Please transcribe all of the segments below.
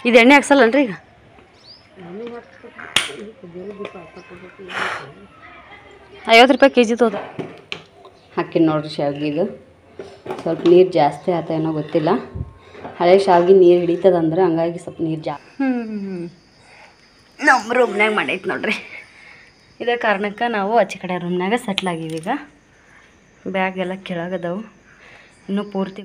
ಇದು ಎಣ್ಣೆ ಹಾಕ್ಸಲ್ಲನ್ರಿ ಈಗ? ₹50 kg ತೋದ ಹಾಕಿನಿ ನೋಡ್ರಿ ಶಾವ್ಗೆ. ಇದು ಸ್ವಲ್ಪ ನೀರು ಜಾಸ್ತಿ ಆತ ಏನೋ ಗೊತ್ತಿಲ್ಲ. ಹಳೆ ಶಾವ್ಗೆ ನೀರು ಹಿಡಿತದಂದ್ರೆ ಹಂಗಾಗಿ ಸ್ವಲ್ಪ ನೀರು ಜಾಸ್ತಿ. ನಮ್ಮ ರೂಮ್ನಾಗ ಮಾಡೈತೆ ನೋಡ್ರಿ. ಇದೇ ಕಾರಣಕ್ಕೆ ನಾವು ಆಚೆ ಕಡೆ ರೂಮ್ನಾಗ ಸೆಟ್ಲ್ ಆಗೀವಿ. ಈಗ ಬ್ಯಾಗ್ ಎಲ್ಲ ಕೆಳಗದವು, ಇನ್ನೂ ಪೂರ್ತಿ.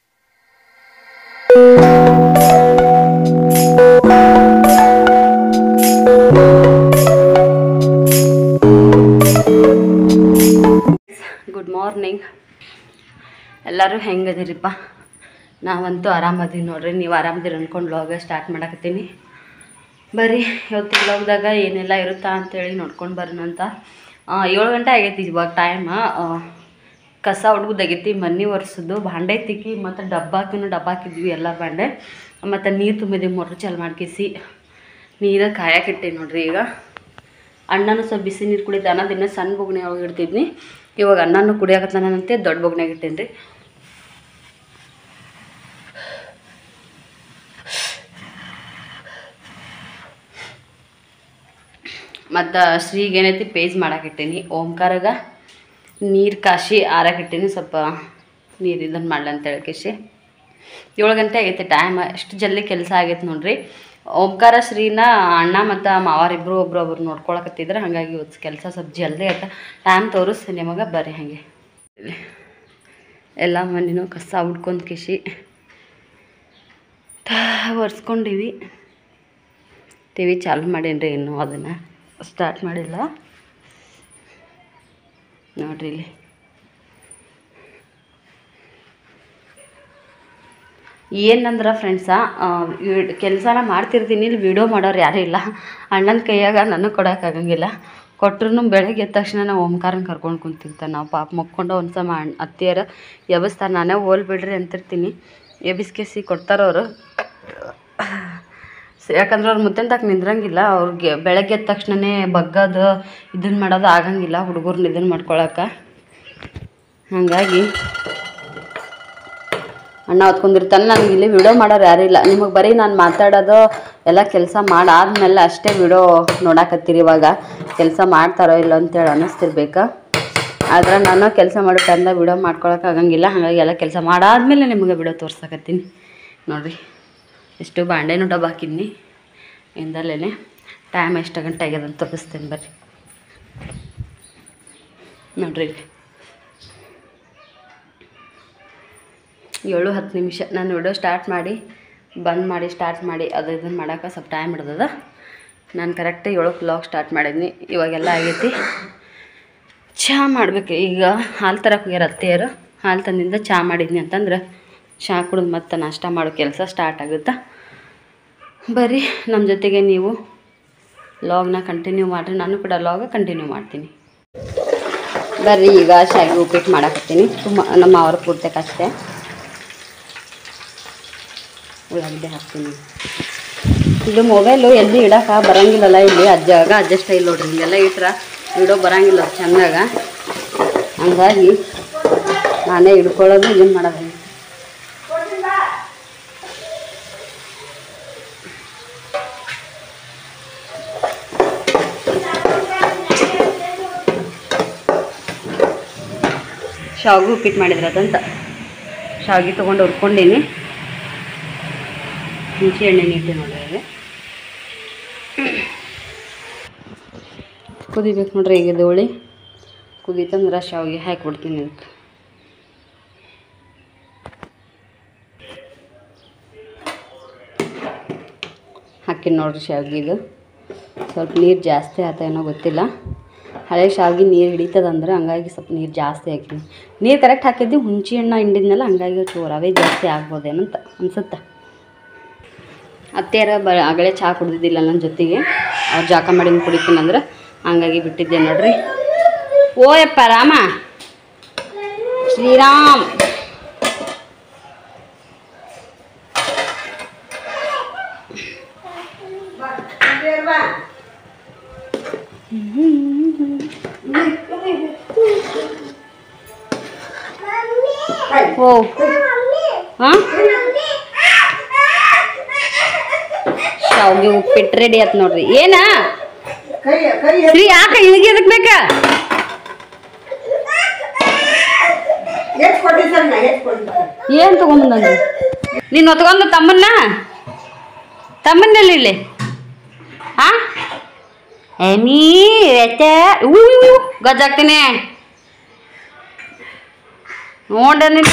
Good morning. ಎಲ್ಲರೂ ಹೆಂಗದಿರಿಪ್ಪ? ನಾವಂತೂ ಆರಾಮದೀವಿ ನೋಡ್ರಿ. ನೀವು ಆರಾಮದಿರಿ ಅಂದ್ಕೊಂಡು ವ್ಲಾಗ ಸ್ಟಾರ್ಟ್ ಮಾಡಕತ್ತೀನಿ. ಬರ್ರಿ ಇವತ್ತು ವ್ಲಾಗ್ದಾಗ ಏನೆಲ್ಲ ಇರುತ್ತಾ ಅಂತೇಳಿ ನೋಡ್ಕೊಂಡು ಬರೋಣ ಅಂತ. 7 ಗಂಟೆ ಆಗೈತಿ ಇವಾಗ ಟೈಮ್. ಕಸ ಹುಡುಗುದಾಗೈತಿ, ಮನೆ ಒರೆಸೋದು, ಭಾಂಡೆ ತಿಕ್ಕಿ ಮತ್ತು ಡಬ್ಬಾಕಿದ್ವಿ ಎಲ್ಲ ಭಾಂಡೆ. ಮತ್ತು ನೀರು ತುಂಬಿದ್ದೀವಿ, ಮೋಟ್ರ್ ಚಾಲು ಮಾಡ್ಕಿಸಿ ನೀರು ಕಾಯಕ್ಕಿಟ್ಟೆ ನೋಡ್ರಿ. ಈಗ ಅಣ್ಣನೂ ಸ್ವಲ್ಪ ಬಿಸಿ ನೀರು ಕುಡಿದ. ಅನ್ನೋದಿನ್ನ ಸಣ್ಣ ಬೊಗ್ನೆ ಒಳಗೆ ಇಡ್ತಿದ್ನಿ. ಇವಾಗ ಅನ್ನನೂ ಕುಡಿಯಾಕತ್ತಾನಂತೆ ದೊಡ್ಡ ಬೊಗ್ನಾಗ ಇಟ್ಟೇನಿ ರೀ. ಮತ್ತು ಶ್ರೀಗೆ ಏನೈತಿ ಪೇಜ್ ಮಾಡಾಕಿಟ್ಟೀನಿ. ಓಂಕಾರಾಗ ನೀರು ಕಾಶಿ ಆರಾಕಿಟ್ಟೀನಿ. ಸ್ವಲ್ಪ ನೀರು ಇದನ್ನು ಮಾಡ್ಲಿ ಅಂತೇಳಿ ಕೇಶಿ. 7 ಗಂಟೆ ಆಗೈತೆ ಟೈಮ್. ಎಷ್ಟು ಜಲ್ದಿ ಕೆಲಸ ಆಗೈತೆ ನೋಡ್ರಿ. ಓಂಕಾರ ಶ್ರೀನ ಅಣ್ಣ ಮತ್ತು ಮಾವಾರಿಬ್ಬರು ಒಬ್ರು ನೋಡ್ಕೊಳಕತ್ತಿದ್ರೆ, ಹಾಗಾಗಿ ಇವತ್ತು ಕೆಲಸ ಸ್ವಲ್ಪ ಜಲ್ದಿ ಆಯ್ತು. ಟೈಮ್ ತೋರಿಸ್ತೀನಿ ನಿಮಗೆ, ಬರ್ರಿ. ಹಾಗೆ ಎಲ್ಲ ಮನೆಯೂ ಕಸ ಹುಡ್ಕೊಂಡು ಕೇಶಿ ಒರೆಸ್ಕೊಂಡಿವಿ. ಟಿವಿ ಚಾಲು ಮಾಡೇನ್ರಿ, ಇನ್ನೂ ಅದನ್ನು ಸ್ಟಾರ್ಟ್ ಮಾಡಿಲ್ಲ ನೋಡ್ರಿ. ಇಲ್ಲಿ ಏನಂದ್ರೆ ಫ್ರೆಂಡ್ಸ, ಕೆಲಸನ ಮಾಡ್ತಿರ್ತೀನಿ, ಇಲ್ಲಿ ವೀಡಿಯೋ ಮಾಡೋರು ಯಾರೂ ಇಲ್ಲ. ಅಣ್ಣನ ಕೈಯಾಗ ನನಗೆ ಕೊಡೋಕ್ಕಾಗಂಗಿಲ್ಲ. ಕೊಟ್ಟರು ಬೆಳಗ್ಗೆ ಎದ್ದ ತಕ್ಷಣ ನಾವು ಓಂಕಾರನ ಕರ್ಕೊಂಡು ಕುಂತಿರ್ತಾನೆ. ನಾವು ಪಾಪ ಮಕ್ಕೊಂಡು ಒಂದು ಸಮ ಅತ್ತಿಯರ ಎಬ್ಬಿಸ್ತಾರೆ. ನಾನೇ ಹೋಲ್ ಬಿಡ್ರಿ ಅಂತಿರ್ತೀನಿ, ಎಬ್ಬಿಸ್ಕೇಸಿ ಕೊಡ್ತಾರವರು. ಯಾಕಂದ್ರೆ ಅವ್ರು ಮುತ್ತಂತಕ್ಕೆ ನಿಂದ್ರಂಗಿಲ್ಲ. ಅವ್ರಿಗೆ ಬೆಳಗ್ಗೆ ಎದ್ದ ತಕ್ಷಣವೇ ಬಗ್ಗದು ಇದನ್ನು ಮಾಡೋದು ಆಗಂಗಿಲ್ಲ, ಹುಡುಗರ್ನ ಇದನ್ನು ಮಾಡ್ಕೊಳಕ್ಕೆ. ಹಾಗಾಗಿ ಅಣ್ಣ ಹೊತ್ಕೊಂಡಿರ್ತಾನೆ. ನನಗೆ ಇಲ್ಲಿ ವಿಡಿಯೋ ಮಾಡೋರು ಯಾರೂ ಇಲ್ಲ. ನಿಮಗೆ ಬರೀ ನಾನು ಮಾತಾಡೋದು ಎಲ್ಲ ಕೆಲಸ ಮಾಡಾದ್ಮೇಲೆ ಅಷ್ಟೇ ವಿಡಿಯೋ ನೋಡಾಕತ್ತೀರಿ. ಇವಾಗ ಕೆಲಸ ಮಾಡ್ತಾರೋ ಇಲ್ಲ ಅಂತೇಳಿ ಅನ್ನಿಸ್ತಿರ್ಬೇಕು. ಆದರೆ ನಾನು ಕೆಲಸ ಮಾಡೋ ಟೈಮ್ದಾಗ ವಿಡಿಯೋ ಮಾಡ್ಕೊಳಕ್ಕೆ ಆಗಂಗಿಲ್ಲ. ಹಾಗಾಗಿ ಎಲ್ಲ ಕೆಲಸ ಮಾಡಾದ್ಮೇಲೆ ನಿಮಗೆ ವಿಡಿಯೋ ತೋರ್ಸಕತ್ತೀನಿ ನೋಡಿರಿ. ಎಷ್ಟು ಬಾಂಡೆನೂ ಡಬ್ಬ ಹಾಕಿದ್ನಿ ಇಂದಲೇ. ಟೈಮ್ ಎಷ್ಟು ಗಂಟೆ ಆಗ್ಯದ ಅಂತ ತೋರಿಸ್ತೀನಿ ಬರ್ರಿ ನೋಡ್ರಿ. 7-10 ನಾನು ವಿಡಿಯೋ ಸ್ಟಾರ್ಟ್ ಮಾಡಿ ಬಂದ್ ಮಾಡಿ ಸ್ಟಾರ್ಟ್ ಮಾಡಿ ಅದು ಇದನ್ನು ಮಾಡೋಕೆ ಸ್ವಲ್ಪ ಟೈಮ್ ಹಿಡ್ದದ. ನಾನು ಕರೆಕ್ಟ್ 7ಕ್ಕೆ ವ್ಲಾಗ್ ಸ್ಟಾರ್ಟ್ ಮಾಡಿದ್ನಿ. ಇವಾಗೆಲ್ಲ ಆಗೈತಿ. ಚಹಾ ಮಾಡಬೇಕು. ಈಗ ಹಾಲು ತರಕ್ಕೆ ಹೋಗ್ಯಾರ ಅತ್ತೆಯರು. ಹಾಲು ತಂದಿಂದ ಚಹಾ ಮಾಡಿದ್ನಿ ಅಂತಂದ್ರೆ ಚಹಾ ಕುಡಿದು ಮತ್ತೆ ನಾಷ್ಟ ಮಾಡೋ ಕೆಲಸ ಸ್ಟಾರ್ಟ್ ಆಗುತ್ತೆ. ಬರ್ರಿ ನಮ್ಮ ಜೊತೆಗೆ ನೀವು ವ್ಲಾಗ್ನ ಕಂಟಿನ್ಯೂ ಮಾಡಿರಿ. ನಾನು ಕೂಡ ವ್ಲಾಗ ಕಂಟಿನ್ಯೂ ಮಾಡ್ತೀನಿ ಬರ್ರಿ. ಈಗ ಶಾವಿಗೆ ಉಪ್ಪಿಟ್ಟು ಮಾಡಾಕತ್ತೀನಿ. ನಮ್ಮ ಅವ್ರ ಪೂರ್ತಕ್ಕೆ ಅಷ್ಟೇ. ಉಳ್ಳಾಗಡ್ಡೆ ಹಾಕ್ತೀನಿ. ಇದು ಮೊಬೈಲು ಎಲ್ಲಿ ಇಡೋಕೆ ಬರೋಂಗಿಲ್ಲಲ್ಲ. ಇಲ್ಲಿ ಅಡ್ಜಸ್ಟ್ ಇಲ್ಲ ನೋಡ್ರಿ. ಹಿಂಗೆಲ್ಲ ಇಟ್ರೆ ವಿಡಿಯೋ ಬರೋಂಗಿಲ್ಲ ಚೆಂದಾಗ. ಹಂಗಾಗಿ ನಾನೇ ಹಿಡ್ಕೊಳ್ಳೋದು ಇದನ್ನು ಮಾಡೋದು. ಶಾವಿಗೆ ಉಪ್ಪಿಟ್ಟು ಮಾಡಿದ್ರೆ ಅದಂತ ಶಾವಿಗೆ ತೊಗೊಂಡು ಹುರ್ಕೊಂಡೀನಿ. ಹುಣಸೆ ಎಣ್ಣೆ ನೀಟೆ ನೋಡ್ರಿ. ಕುದಿಬೇಕು ನೋಡ್ರಿ. ಈಗ ದೋಳಿ ಕುದೀತಂದ್ರೆ ಶಾವಿಗೆ ಹಾಕಿಬಿಡ್ತೀನಿ. ಅದಕ್ಕೆ ಹಾಕಿನಿ ನೋಡ್ರಿ ಶಾವಿಗೆ. ಇದು ಸ್ವಲ್ಪ ನೀರು ಜಾಸ್ತಿ ಆತ ಏನೋ ಗೊತ್ತಿಲ್ಲ. ಹಳೆ ಶಾವಿಗೆ ನೀರು ಹಿಡಿತದಂದ್ರೆ ಹಂಗಾಗಿ ಸ್ವಲ್ಪ ನೀರು ಜಾಸ್ತಿ ಹಾಕಿನಿ. ನೀರು ಕರೆಕ್ಟ್ ಹಾಕಿದ್ವಿ. ಹುಣಸೆ ಹಣ್ಣು ಹಿಂಡಿದ್ನಲ್ಲ, ಹಂಗಾಗಿ ರವೆ ಜಾಸ್ತಿ ಆಗ್ಬೋದೇನಂತ ಅನ್ಸುತ್ತೆ. ಅತ್ತೆಯರ ಆಗಲೇ ಚಹಾ ಕುಡ್ದಿದ್ದಿಲ್ಲ ನನ್ನ ಜೊತೆಗೆ. ಅವ್ರು ಜಾಕ ಮಾಡಿನ ಕುಡಿತೀನಂದ್ರೆ ಹಂಗಾಗಿ ಬಿಟ್ಟಿದ್ದೆ ನೋಡ್ರಿ. ಓಯಪ್ಪ ರಾಮ ಶ್ರೀರಾಮ್. ಓ ಹಾಂ ಶಾವ್ಗೆ ಉಪ್ಪಿಟ್ಟು ರೆಡಿ ಆಯ್ತು ನೋಡ್ರಿ. ಏನ ಶ್ರೀ ಯಾಕ ಇಳಿಗೆ ಎದಕ್ ಬೇಕ? ಏನ್ ತಗೊಂಬಂದ ನೀನ್ ಹೊತ್ಕೊಂಡ ತಮ್ಮನ್ನೆಲ್ಲಿ ಇಲ್ಲಿ ಆ ನೀ ಗಜ್ಜಾಗ್ತೀನಿ ನೋಡನಿಲ್ಲ.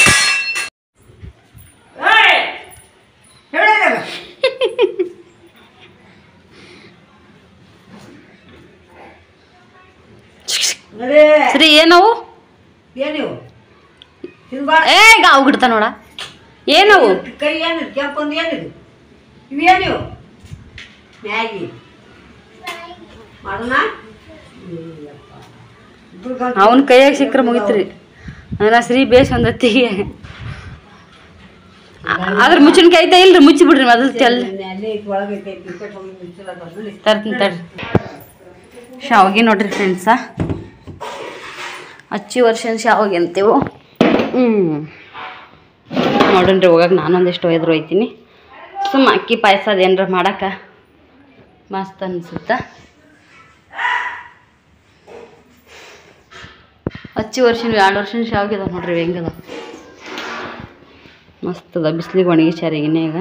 ಸರಿ ಏನವು ಗಾವು ಗಿಡ್ತ ನೋಡ ಏನವು ಕೈ ಏನಿದು ಕೆಂಪೊಂದು ಏನಿದು ಇವೇನಿವು ಮ್ಯಾಗಿ ಮಾಡೋಣ. ಅವನ ಕೈಯಾಗ ಸಿಕ್ಕರೆ ಮುಗಿತ್ರಿ. ಅದನ್ನ ಶ್ರೀ ಬೇಸ್ ಒಂದತ್ತಿಗೆ ಅದ್ರ ಮುಚ್ಚಿನ ಐತೆ ಇಲ್ರಿ ಮುಚ್ಚಿ ಬಿಡ್ರಿ ಮೊದಲು ತರ್ತೀನಿ ತಡ್ರಿ. ಶಾವ್ಗೆ ನೋಡ್ರಿ ಫ್ರೆಂಡ್ಸ, ಹಚ್ಚಿ ವರ್ಷ ಶಾವ್ಗೆ ಅಂತೀವು. ನೋಡನ್ರಿ ಹೋಗಕ್ಕೆ ನಾನೊಂದಿಷ್ಟು ಒಯ್ದ್ರು ಒಯ್ತೀನಿ. ಸುಮ್ಮ ಅಕ್ಕಿ ಪಾಯಸ ಅದೇನಾರ ಮಾಡಕ್ಕೆ ಮಸ್ತ್ ಅನ್ಸುತ್ತೆ. ಹಚ್ಚಿ ವರ್ಷ 2 ವರ್ಷದ ಶಾವ್ಗೆ ಅದ ನೋಡ್ರಿ ಹೆಂಗದ ಮಸ್ತ್ ಅದ. ಬಿಸಿಲಿಗೆ ಒಣಗಿ ಚಾರಿಗಿನೇ ಈಗ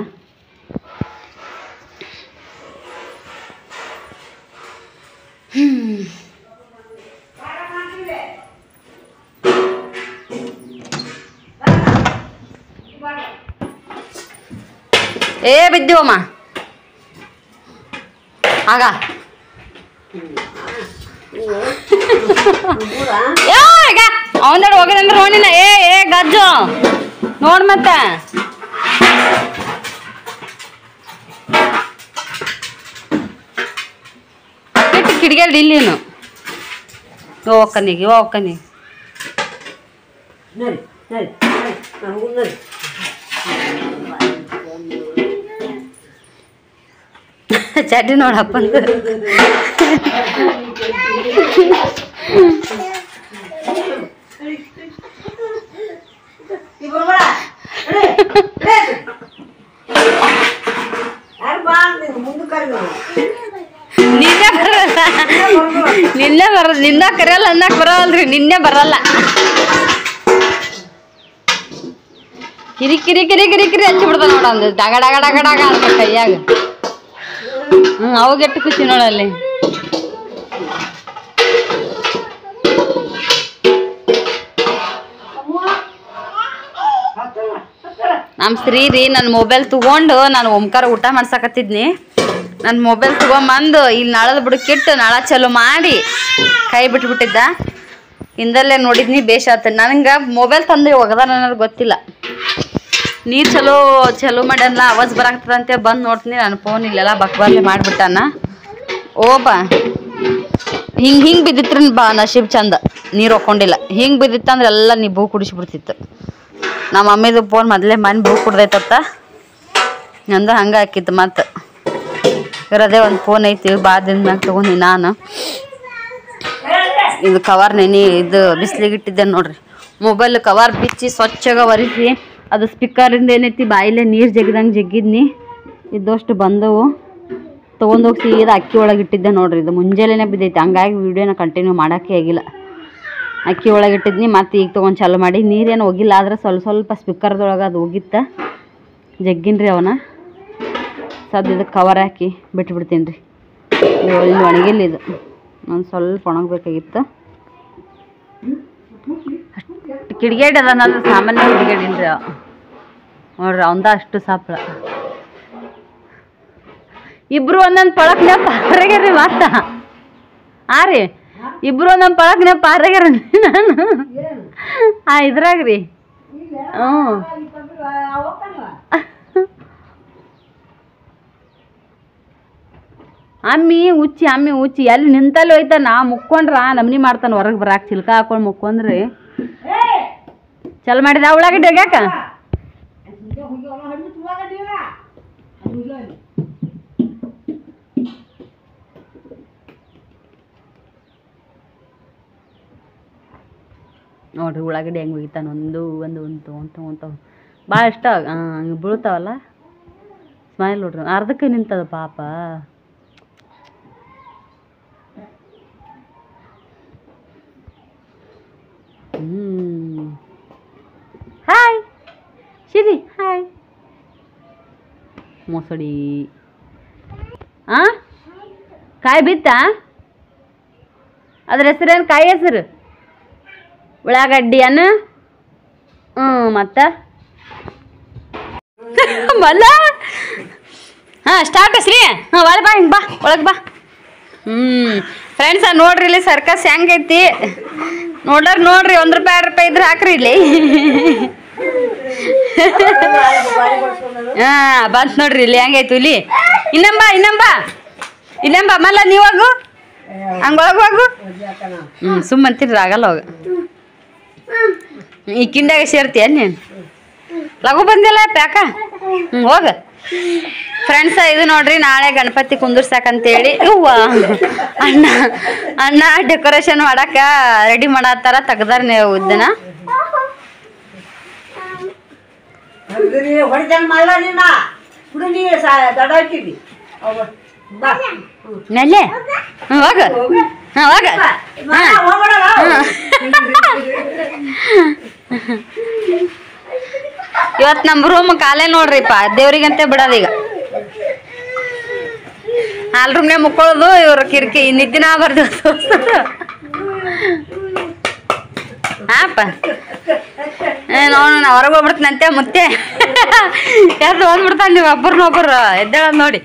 ಏ ಬಿದ್ದೀವಮ್ಮ ಆಗ ಅವನಡೆ ಹೋಗದಂದ್ರೆ ನೋಡಿನ ಏ ಗಜ್ಜು ನೋಡ್ ಮತ್ತೆ ಕೆಟ್ಟು ಕಿಡಿಗೇಳಿ ಇಲ್ಲಿನು ಹೋಗ್ಕನಿಗೆ ಚಡ್ಡಿ ನೋಡಪ್ಪಂದು ನಿನ್ನೆ ಕರೆಯಲ್ಲ ಅನ್ನಕ್ ಬರಲ್ರಿ. ನಿನ್ನೆ ಬರಲ್ಲ ಕಿರಿ ಕಿರಿ ಕಿರಿ ಕಿರಿ ಕಿರಿ ಹಚ್ಚಿ ಬಿಡ್ತಾವ ನೋಡ ಒಂದು ಡಗ ಡಗ ಡಗ ಡಗ ಅಂತ ಕೈಯಾಗ. ಅವಾಗೆಟ್ಟು ಖುಷಿ ನೋಡಲ್ಲಿ. ನಮ್ಮ ಸ್ತ್ರೀ ರೀ ನನ್ನ ಮೊಬೈಲ್ ತಗೊಂಡು ನಾನು ಓಂಕಾರ ಊಟ ಮಾಡ್ಸಕತ್ತಿದ್ನಿ. ನನ್ನ ಮೊಬೈಲ್ ತಗೊಂಬಂದು ಇಲ್ಲಿ ನಾಳದ ಬುಡಕ್ಕಿಟ್ಟು ನಾಳ ಚಲೋ ಮಾಡಿ ಕೈ ಬಿಟ್ಬಿಟ್ಟಿದ್ದ. ಹಿಂದಲ್ಲೇ ನೋಡಿದ್ನಿ ಬೇಷಾತ. ನನಗೆ ಮೊಬೈಲ್ ತಂದು ಒಗದ ನನಗೆ ಗೊತ್ತಿಲ್ಲ. ನೀರು ಚಲೋ ಮಾಡ್ಯಾನಲ್ಲ ಆವಾಜ್ ಬರಾಕ್ತದಂತೆ ಬಂದು ನೋಡ್ತೀನಿ. ನನ್ನ ಫೋನ್ ಇಲ್ಲೆಲ್ಲ ಬಕ್ಬರ್ಲೆ ಮಾಡಿಬಿಟ್ಟಾನ. ಓಬಾ ಹಿಂಗೆ ಬಿದ್ದಿತ್ರ ಬಾ ನಶೀಬ್ ಚಂದ ನೀರು ಹಾಕ್ಕೊಂಡಿಲ್ಲ. ಹಿಂಗೆ ಬಿದ್ದಿತ್ತಂದ್ರೆ ಎಲ್ಲ ನೀ ಬೂ ಕುಡಿಸ್ಬಿಡ್ತಿತ್ತು. ನಮ್ಮ ಮಮ್ಮಿದು ಫೋನ್ ಮೊದಲೇ ಮನೆ ಬೂ ಕುಡ್ದೈತತ್ತ ನಂದು ಹಂಗೆ ಹಾಕಿತ್ತು. ಮತ್ತು ಇರೋದೇ ಒಂದು ಫೋನ್ ಐತಿ ಬಾದಿಂದ ಮ್ಯಾಗ ತೊಗೊಂಡು ನಾನು ಇದು ಕವರ್ ಇದು ಬಿಸಿಲಿಗೆ ಇಟ್ಟಿದ್ದೆ ನೋಡ್ರಿ. ಮೊಬೈಲ್ ಕವರ್ ಬಿಚ್ಚಿ ಸ್ವಚ್ಛಗೆ ಒರೆಸಿ ಅದು ಸ್ಪೀಕರಿಂದ ಏನೈತಿ ಬಾಯಿಲೆ ನೀರು ಜಗ್ಗಿದ್ನಿ. ಇದ್ದಷ್ಟು ಬಂದವು ತೊಗೊಂಡೋಗಿ ಸೀದಾ ಅಕ್ಕಿ ಒಳಗೆ ಇಟ್ಟಿದ್ದೆ ನೋಡ್ರಿ. ಇದು ಮುಂಜಾನೆ ಬಿದ್ದೈತಿ, ಹಂಗಾಗಿ ವೀಡಿಯೋನ ಕಂಟಿನ್ಯೂ ಮಾಡೋಕ್ಕೆ ಆಗಿಲ್ಲ. ಅಕ್ಕಿ ಒಳಗೆ ಇಟ್ಟಿದ್ನಿ. ಮತ್ತು ಈಗ ತೊಗೊಂಡು ಚಾಲು ಮಾಡಿ ನೀರೇನು ಹೋಗಿಲ್ಲ. ಆದ್ರೆ ಸ್ವಲ್ಪ ಸ್ಪೀಕರ್ದೊಳಗೆ ಅದು ಹೋಗಿತ್ತ ಜಗ್ಗಿನ್ರಿ ಅವನ ಇದಕ್ಕೆ ಕವರ್ ಹಾಕಿ ಬಿಟ್ಬಿಡ್ತೀನಿ ರೀ. ಇಲ್ಲಿ ಒಣಗಿಲ್ಲ ಇದು ಒಂದು ಸ್ವಲ್ಪ ಒಣಗಬೇಕಾಗಿತ್ತು. ಅಷ್ಟು ಕಿಡಿಗೇಡಿ ಅದನ್ನಲ್ಲ ಸಾಮಾನ್ಯ ಕಿಡಿಗೇಡಿನ್ರಿ ನೋಡ್ರಿ. ಅವಂದ ಅಷ್ಟು ಸಾಪ್ಳ ಇಬ್ರು ಒಂದೊಂದು ಪಳಕ್ನೆ ಪಾರಾಗ್ಯಾರ ಮಾತ ರೀ. ಇಬ್ರು ಒಂದೊಂದು ಪಳಕ್ನೆ ಪಾರಾಗ್ಯಾರ ನಾನು ಇದ್ರಾಗ್ರಿ. ಅಮ್ಮಿ ಹುಚ್ಚಿ ಎಲ್ಲಿ ನಿಂತಲ್ಲಿ ಹೋಯ್ತಾನ ಮುಕ್ಕೊಂಡ್ರ ನಮ್ನಿ ಮಾಡ್ತಾನೆ. ಹೊರಗೆ ಬರಾಕ್ ಚಿಲ್ಕ ಹಾಕೊಂಡು ಮುಕ್ಕೊಂಡ್ರಿ ಚಲ್ ಮಾಡಿದ ಉಳ್ಳಾಗಡ್ಡಿ ಹೋಗ್ಯಾಕ ನೋಡ್ರಿ. ಉಳ್ಳಾಗಡ್ಡಿ ಹೆಂಗೆ ಹೋಗಿತಾನ ಒಂದು ತೊಗೊಂತಾವ ಭಾಳ ಇಷ್ಟ ಹಂಗೆ ಬೀಳ್ತಾವಲ್ಲ ಸ್ಮೈಲ್ ನೋಡ್ರಿ ಅರ್ಧಕ್ಕೆ ನಿಂತದ ಪಾಪ. ಹಾಯ್ ಶಿರಿ, ಹಾಯ್ ಮೊಸಡಿ. ಕಾಯಿ ಬಿತ್ತಾ? ಅದ್ರ ಹೆಸರೇನು? ಕಾಯಿ ಹೆಸರು ಉಳ್ಳಾಗಡ್ಡಿ ಅನ್ನ. ಮತ್ತು ಮಲ್ಲ ಸ್ಟಾರ್ಟ್ ಶ್ರೀ. ಒಳಗೆ ಬಾ, ಹಿಂಗೆ ಬಾ, ಒಳಗೆ ಬಾ. ಫ್ರೆಂಡ್ಸ ನೋಡ್ರಿ ಇಲ್ಲಿ ಸರ್ಕಸ್ ಹೆಂಗೈತಿ ನೋಡ್ರಿ. 1 ರೂಪಾಯಿ 2 ರೂಪಾಯಿ ಇದ್ರೆ ಹಾಕ್ರಿ ಇಲ್ಲಿ. ಬಂತು ನೋಡ್ರಿ ಇಲ್ಲಿ ಹೆಂಗೈತು ಇಲ್ಲಿ. ಇನ್ನಂಬ ಮಲ್ಲ ನೀವಾಗು ಹಂಗೊಳಗೆ ಹೋಗು. ಸುಮ್ಮಂತಿರ್ರಿ ಆಗಲ್ಲ ಹೋಗ. ಈ ಕಿಂಡ್ಯಾಗ ಸೇರ್ತೀಯ ನೀನು? ಲಘು ಬಂದಿಲ್ಲ ಪ್ಯಾಕ. ಹೋಗ ಫ್ರೆಂಡ್ಸ. ಇದು ನೋಡ್ರಿ ನಾಳೆ ಗಣಪತಿ ಕುಂದರ್ಸಾಕಂತೇಳಿ ಇವ್ವ ಅಣ್ಣ ಡೆಕೋರೇಷನ್ ಮಾಡಕ್ಕ ರೆಡಿ ಮಾಡತ್ತಾರ. ತೆಗ್ದಾರ ನೀವು ಇದನ್ನ. ನೆಲೆ ಹೋಗ. ಹೋಗ. ಇವತ್ತು ನಮ್ಮ ರೂಮ್ ಕಾಲೇ ನೋಡ್ರಿಪ್ಪ, ದೇವ್ರಿಗಂತೆ ಬಿಡೋದು. ಈಗ ಹಾಲ್ ರೂಮ್ನೇ ಮುಕ್ಕೊಳ್ಳೋದು. ಇವ್ರ ಕಿರಿಕಿ ನಿದ್ದಿನ ಬರ್ದು ಹಾಪ. ನಾವು ಹೊರಗೆ ಹೋಗ್ಬಿಡ್ತೀನಂತೆ ಮತ್ತೆ ಯಾರು ಹೋಗ್ಬಿಡ್ತಾನೆ. ನೀವು ಒಬ್ಬರನ್ನೊಬ್ಬರು ಎದ್ದೇಳೋದು ನೋಡಿ.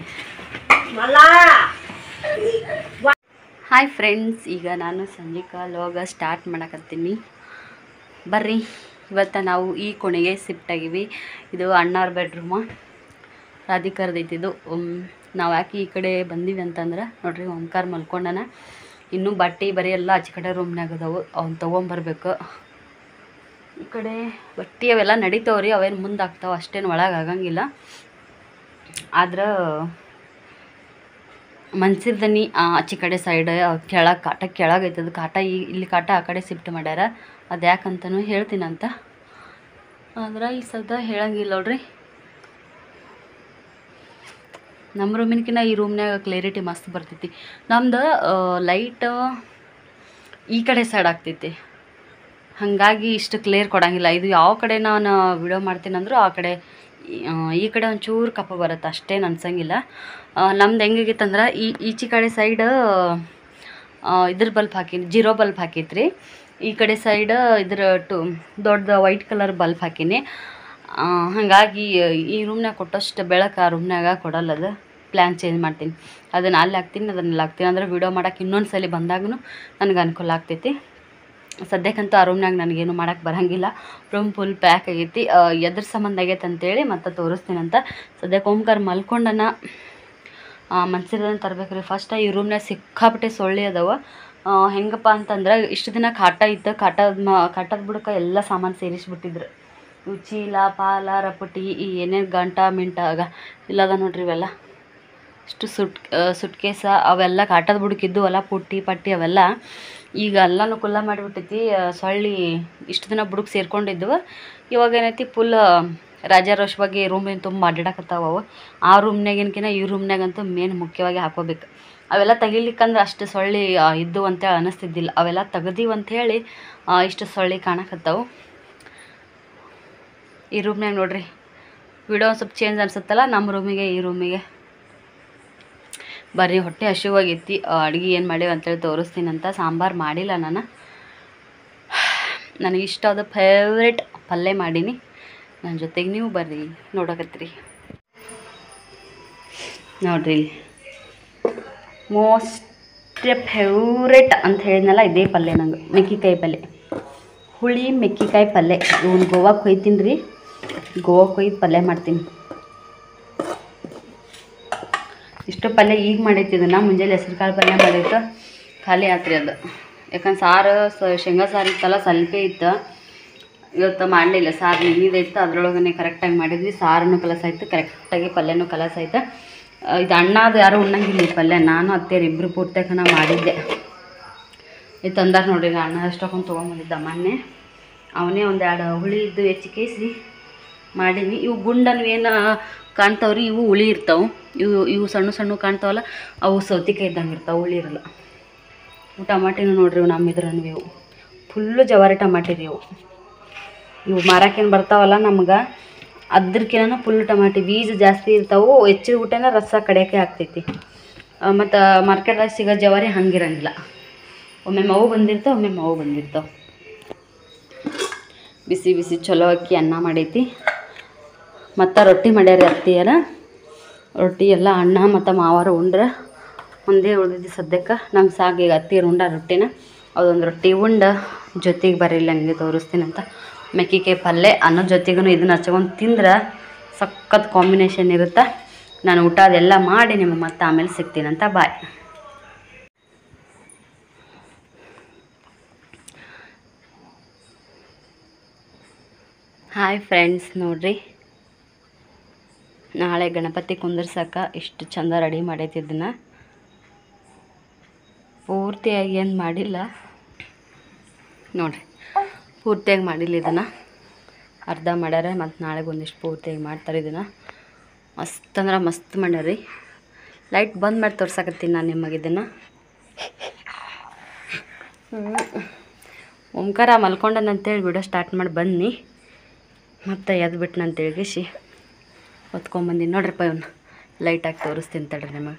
ಹಾಯ್ ಫ್ರೆಂಡ್ಸ್, ಈಗ ನಾನು ಸಂಜೆ ಕಾಲುವಾಗ ಸ್ಟಾರ್ಟ್ ಮಾಡಕತ್ತೀನಿ. ಬರ್ರಿ, ಇವತ್ತು ನಾವು ಈ ಕೋಣೆಗೆ ಶಿಫ್ಟ್ ಆಗಿವಿ. ಇದು ಅಣ್ಣವ್ರ ಬೆಡ್ರೂಮು. ರಾಧಿಕರ್ದೈತಿದು. ನಾವು ಯಾಕೆ ಈ ಕಡೆ ಬಂದೀವಿ ಅಂತಂದ್ರೆ ನೋಡ್ರಿ, ಓಂಕಾರ ಮಲ್ಕೊಂಡನ. ಇನ್ನೂ ಬಟ್ಟೆ ಬರೀ ಎಲ್ಲ ಆಚೆ ಕಡೆ ರೂಮ್ನಾಗ ಅದಾವು, ಅವ್ನು ತೊಗೊಂಬರ್ಬೇಕು. ಈ ಕಡೆ ಬಟ್ಟೆ ಅವೆಲ್ಲ ನಡೀತಾವ್ರಿ, ಅವೇನು ಮುಂದೆ ಆಗ್ತಾವೆ, ಅಷ್ಟೇನು ಒಳಗೆ ಆಗಂಗಿಲ್ಲ. ಆದ್ರೆ ಮನ್ಸಿರ್ದನಿ ಆಚೆ ಕಡೆ ಸೈಡ್ ಕೆಳಗೆ ಕಾಟ ಕೆಳಗೈತದ ಕಾಟ. ಇಲ್ಲಿ ಕಾಟ ಆ ಕಡೆ ಶಿಫ್ಟ್ ಮಾಡ್ಯಾರ. ಅದು ಯಾಕಂತನೂ ಹೇಳ್ತೀನಂತ, ಆದ್ರೆ ಈ ಸದ್ಯ ಹೇಳಂಗಿಲ್ಲ ನೋಡ್ರಿ. ನಮ್ಮ ರೂಮಿನ್ಕಿನ್ನ ಈ ರೂಮ್ನಾಗ ಕ್ಲಾರಿಟಿ ಮಸ್ತ್ ಬರ್ತೈತಿ. ನಮ್ದು ಲೈಟ್ ಈ ಕಡೆ ಸೈಡ್ ಆಗ್ತೈತಿ, ಹಾಗಾಗಿ ಇಷ್ಟು ಕ್ಲಿಯರ್ ಕೊಡಂಗಿಲ್ಲ. ಇದು ಯಾವ ಕಡೆ ನಾನು ವಿಡಿಯೋ ಮಾಡ್ತೀನಿ ಅಂದರೂ ಆ ಕಡೆ, ಈ ಕಡೆ ಒಂಚೂರು ಕಪ್ಪ ಬರುತ್ತೆ, ಅಷ್ಟೇನು ಅನ್ಸಂಗಿಲ್ಲ. ನಮ್ದು ಹೆಂಗಾಗಿತ್ತಂದ್ರೆ ಈಚೆ ಕಡೆ ಸೈಡ್ ಇದ್ರ ಬಲ್ಪ್ ಹಾಕೀನಿ, 0 ಬಲ್ಪ್ ಹಾಕೈತ್ರಿ. ಈ ಕಡೆ ಸೈಡ್ ಇದ್ರ ದೊಡ್ಡ ವೈಟ್ ಕಲರ್ ಬಲ್ಪ್ ಹಾಕೀನಿ. ಹಾಗಾಗಿ ಈ ರೂಮ್ನಾಗ ಕೊಟ್ಟಷ್ಟು ಬೆಳಕು ಆ ರೂಮ್ನಾಗ ಕೊಡಲ್ಲದು. ಪ್ಲ್ಯಾನ್ ಚೇಂಜ್ ಮಾಡ್ತೀನಿ, ಅದನ್ನು ಅಲ್ಲಿ ಹಾಕ್ತೀನಿ, ಅದನ್ನೆಲ್ಲ ಹಾಕ್ತೀನಿ. ಅಂದ್ರೆ ವೀಡಿಯೋ ಮಾಡೋಕೆ ಇನ್ನೊಂದು ಸಲ ಬಂದಾಗೂ ನನಗೆ ಅನುಕೂಲ ಆಗ್ತೈತಿ. ಸದ್ಯಕ್ಕಂತೂ ಆ ರೂಮ್ನಾಗ ನನಗೇನು ಮಾಡೋಕ್ಕೆ ಬರೋಂಗಿಲ್ಲ. ರೂಮ್ ಫುಲ್ ಪ್ಯಾಕ್ ಆಗೈತಿ. ಎದ್ರ ಸಂಬಂಧ ಆಗೈತೆ ಅಂತೇಳಿ ಮತ್ತೆ ತೋರಿಸ್ತೀನಂತ. ಸದ್ಯಕ್ಕೆ ಓಂಕಾರ ಮಲ್ಕೊಂಡನ. ಮನ್ಸಿರೋದನ್ನು ತರಬೇಕ್ರಿ. ಫಸ್ಟ್ ಈ ರೂಮ್ನಾಗ ಸಿಕ್ಕಾಪಟ್ಟೆ ಸೊಳ್ಳೆ ಅದಾವ. ಹೆಂಗಪ್ಪ ಅಂತಂದ್ರೆ ಇಷ್ಟು ದಿನ ಕಾಟ ಇತ್ತು, ಕಾಟದ ಬುಡಕ್ಕೆ ಎಲ್ಲ ಸಾಮಾನು ಸೇರಿಸ್ಬಿಟ್ಟಿದ್ರು. ಇವು ಚೀಲ ಪಾಲ ರಪಟಿ ಈ ಏನೇನು ಗಂಟ ಮಿಂಟಾಗ ಇಲ್ಲದ ನೋಡ್ರಿ. ಇವೆಲ್ಲ ಇಷ್ಟು ಸುಟ್ಕೇಸ ಅವೆಲ್ಲ ಕಾಟದ ಬುಡಕ್ಕಿದ್ದು ಅಲ್ಲ, ಪುಟ್ಟಿ ಪಟ್ಟಿ ಅವೆಲ್ಲ ಈಗ ಎಲ್ಲನೂ ಕುಲ್ಲ ಮಾಡಿಬಿಟ್ಟೈತಿ. ಸೊಳ್ಳಿ ಇಷ್ಟು ದಿನ ಬುಡಕ್ಕೆ ಸೇರ್ಕೊಂಡಿದ್ವು. ಇವಾಗ ಏನೈತಿ ಫುಲ್ ರಾಜಾರೋಷವಾಗಿ ರೂಮಿನ ತುಂಬ ಅಡ್ಡಾಡಕತ್ತಾವ. ಆ ರೂಮ್ನಾಗಿನ್ಕಿನ ಈ ರೂಮ್ನಾಗಂತೂ ಮೇನ್ ಮುಖ್ಯವಾಗಿ ಹಾಕೋಬೇಕು. ಅವೆಲ್ಲ ತೆಗಿಲಿಕ್ಕಂದ್ರೆ ಅಷ್ಟು ಸೊಳ್ಳಿ ಇದ್ದು ಅಂತೇಳಿ ಅನ್ನಿಸ್ತಿದ್ದಿಲ್ಲ. ಅವೆಲ್ಲ ತೆಗ್ದೀವಿ ಅಂಥೇಳಿ ಇಷ್ಟು ಸೊಳ್ಳಿ ಕಾಣಕತ್ತಾವು. ಈ ರೂಮ್ನಾಗ ನೋಡ್ರಿ, ವಿಡಿಯೋ ಸ್ವಲ್ಪ ಚೇಂಜ್ ಅನ್ಸುತ್ತಲ್ಲ ನಮ್ಮ ರೂಮಿಗೆ ಈ ರೂಮಿಗೆ. ಬರ್ರಿ, ಹೊಟ್ಟೆ ಹಸಿವಾಗೈತಿ. ಅಡುಗೆ ಏನು ಮಾಡೇವಿ ಅಂತೇಳಿ ತೋರಿಸ್ತೀನಂತ. ಸಾಂಬಾರು ಮಾಡಿಲ್ಲ ನಾನು. ನನಗೆ ಇಷ್ಟವಾದ ಫೇವ್ರೇಟ್ ಪಲ್ಯ ಮಾಡೀನಿ. ನನ್ನ ಜೊತೆಗೆ ನೀವು ಬರ್ರಿ ನೋಡಕತ್ತೀರಿ. ನೋಡ್ರಿ, ಮೋಸ್ಟ್ ಫೇವ್ರೇಟ್ ಅಂತ ಹೇಳಿದ್ನಲ್ಲ, ಇದೇ ಪಲ್ಯ ನಂಗೆ. ಮೆಕ್ಕಿಕಾಯಿ ಪಲ್ಯ, ಹುಳಿ ಮೆಕ್ಕಿಕಾಯಿ ಪಲ್ಯ. ಇವನು ಗೋವಾಕ್ಕೆ ಕೊಯ್ತೀನಿ ರೀ. ಗೋವಾಕ್ಕೆ ಕೊಯ್ದು ಪಲ್ಯ ಮಾಡ್ತೀನಿ. ಇಷ್ಟು ಪಲ್ಯ ಈಗ ಮಾಡೈತಿ. ಇದನ್ನು ಮುಂಜಾನೆ ಹೆಸರು ಕಾಳು ಪಲ್ಯ ಮಾಡೈತೆ, ಖಾಲಿ ಆತ್ರಿ ಅದು. ಯಾಕಂದ್ರೆ ಸಾರು ಶೇಂಗಾ ಸಾರು ಇತ್ತಲ್ಲ, ಸ್ವಲ್ಪೇ ಇತ್ತು. ಇವತ್ತು ಮಾಡಲಿಲ್ಲ. ಸಾರು ನಿನ್ನಿದೈತೆ, ಅದ್ರೊಳಗನೆ ಕರೆಕ್ಟಾಗಿ ಮಾಡಿದ್ವಿ. ಸಾರನ್ನು ಕಲಸಾಯ್ತು, ಕರೆಕ್ಟಾಗಿ ಪಲ್ಯನೂ ಕಲಸಾಯ್ತು. ಇದು ಅಣ್ಣ ಅದು ಯಾರೂ ಉಣ್ಣಂಗಿಲ್ಲ ಈ ಪಲ್ಯ. ನಾನು ಅತ್ತೇರಿ ಇಬ್ಬರು ಪೂರ್ತಕನ ಮಾಡಿದ್ದೆ. ಇದು ತಂದಾರ ನೋಡ್ರಿ. ಅಣ್ಣ ಎಷ್ಟೊಂದು ತೊಗೊಂಬಂದಿದ್ದ ಮೊನ್ನೆ. ಅವನೇ 1-2 ಹುಳಿ ಇದ್ದು ಹೆಚ್ಚಿಕೇಸಿ ಮಾಡೀನಿ. ಇವು ಗುಂಡನ್ನು ಏನು ಕಾಣ್ತಾವ್ರಿ, ಇವು ಹುಳಿ ಇರ್ತಾವೆ. ಇವು ಸಣ್ಣ ಸಣ್ಣ ಕಾಣ್ತಾವಲ್ಲ, ಅವು ಸೌತಿಕಾಯಿ ಇದ್ದಂಗೆ ಇರ್ತಾವೆ, ಹುಳಿ ಇರಲ್ಲ. ಇವು ಟಮಾಟಿನೂ ನೋಡ್ರಿ, ಇವು ನಮ್ಮ ಇದ್ರನ್ವಿ, ಇವು ಫುಲ್ಲು ಜವಾರಿ ಟಮಾಟಿ ರೀ. ಇವು ಮಾರಕ್ಕೇನು ಬರ್ತಾವಲ್ಲ ನಮ್ಗೆ, ಅದ್ರಕಿನ ಫುಲ್ ಟಮಾಟಿ, ಬೀಜ ಜಾಸ್ತಿ ಇರ್ತಾವೆ. ಹೆಚ್ಚಿಗೆ ಊಟನ ರಸ ಕಡಿಯೋಕೆ ಆಗ್ತೈತಿ. ಮತ್ತು ಮಾರ್ಕೆಟ್ದಾಗ ಸಿಗೋ ಜವಾರಿ ಹಂಗಿರಂಗಿಲ್ಲ. ಒಮ್ಮೆ ಮಾವು ಬಂದಿರ್ತಾವೆ, ಒಮ್ಮೆ ಮಾವು ಬಂದಿರ್ತಾವೆ. ಬಿಸಿ ಬಿಸಿ ಚಲೋ ಅಕ್ಕಿ ಅನ್ನ ಮಾಡೈತಿ. ಮತ್ತು ರೊಟ್ಟಿ ಮಾಡ್ಯಾರ ಅತ್ತಿಯರ. ರೊಟ್ಟಿ ಎಲ್ಲ ಅಣ್ಣ ಮತ್ತು ಮಾವಾರ ಉಂಡ್ರೆ ಒಂದೇ ಉಳಿದಿದ್ದು ಸದ್ಯಕ್ಕೆ. ನಂಗೆ ಸಾಕು ಈಗ ಅತ್ತಿಯರು ಉಂಡ ರೊಟ್ಟಿನ. ಅದೊಂದು ರೊಟ್ಟಿ ಉಂಡ ಜೊತೆಗೆ ಬರೀಲ್ಲ ಹಂಗೆ ತೋರಿಸ್ತೀನಂತ. ಮೆಕ್ಕೆಕಾಯಿ ಪಲ್ಯ ಅನ್ನೋ ಜೊತೆಗೂ ಇದನ್ನ ಹಚ್ಕೊಂಡು ತಿಂದ್ರೆ ಸಖತ್ ಕಾಂಬಿನೇಷನ್ ಇರುತ್ತೆ. ನಾನು ಊಟ ಅದೆಲ್ಲ ಮಾಡಿ ನಿಮಗೆ ಮತ್ತೆ ಆಮೇಲೆ ಸಿಗ್ತೀನಂತ. ಬಾಯ್. ಹಾಯ್ ಫ್ರೆಂಡ್ಸ್, ನೋಡ್ರಿ ನಾಳೆ ಗಣಪತಿ ಕುಂದರ್ಸಕ್ಕೆ ಇಷ್ಟು ಚಂದ ರೆಡಿ ಮಾಡೈತಿದ್ದನ್ನ. ಪೂರ್ತಿಯಾಗಿ ಏನು ಮಾಡಿಲ್ಲ ನೋಡಿರಿ, ಪೂರ್ತಿಯಾಗಿ ಮಾಡಿಲ್ಲ. ಇದನ್ನು ಅರ್ಧ ಮಾಡ್ಯಾರ, ಮತ್ತು ನಾಳೆಗೆ ಒಂದಿಷ್ಟು ಪೂರ್ತಿಯಾಗಿ ಮಾಡ್ತಾರೆ. ಇದನ್ನು ಮಸ್ತ್ ಅಂದ್ರೆ ಮಸ್ತ್ ಮಾಡ್ಯಾರಿ. ಲೈಟ್ ಬಂದ್ ಮಾಡಿ ತೋರ್ಸಕತ್ತೀನಿ ನಾನು ನಿಮಗೆ ಇದನ್ನು. ಓಂಕಾರ ಮಲ್ಕೊಂಡನಂತೇಳಿ ವಿಡಿಯೋ ಸ್ಟಾರ್ಟ್ ಮಾಡಿ ಬನ್ನಿ, ಮತ್ತು ಎದ್ದು ಬಿಟ್ಟನಂತೇಳಿ ಗಿಸಿ ಹೊತ್ಕೊಂಬಂದಿನಿ. ನೋಡ್ರಿಪ್ಪ, ಇವನು ಲೈಟಾಗಿ ತೋರಿಸ್ತೀನಿ ತಡ್ರಿ ನಿಮಗೆ.